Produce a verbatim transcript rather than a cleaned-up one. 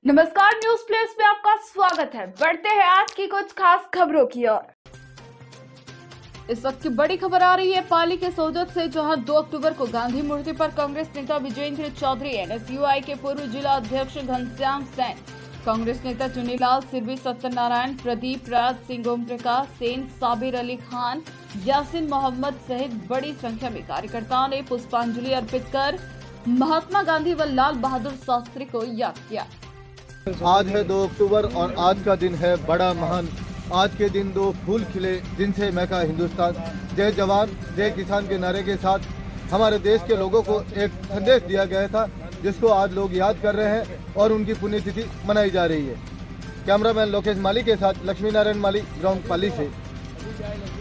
नमस्कार, news place में आपका स्वागत है। बढ़ते हैं आज की कुछ खास खबरों की ओर। इस वक्त की बड़ी खबर आ रही है पाली के सोजत से, जहां दो अक्टूबर को गांधी मूर्ति पर कांग्रेस नेता विजयेंद्र चौधरी, एनएसयूआई के पूर्व जिला अध्यक्ष घनश्याम सेन, कांग्रेस नेता चुनीलाल सिरवी, सत्यनारायण, प्रदीप राज सिंह, ओम प्रकाश सेन, साबिर अली खान, यासिन मोहम्मद सहित बड़ी संख्या में कार्यकर्ताओं ने पुष्पांजलि अर्पित कर महात्मा गांधी व लाल बहादुर शास्त्री को याद किया। आज है दो अक्टूबर और आज का दिन है बड़ा महान। आज के दिन दो फूल खिले जिनसे महका हिंदुस्तान। जय जवान जय किसान के नारे के साथ हमारे देश के लोगों को एक संदेश दिया गया था, जिसको आज लोग याद कर रहे हैं और उनकी पुण्यतिथि मनाई जा रही है। कैमरामैन लोकेश माली के साथ लक्ष्मी नारायण माली, ग्राउंड पाली से।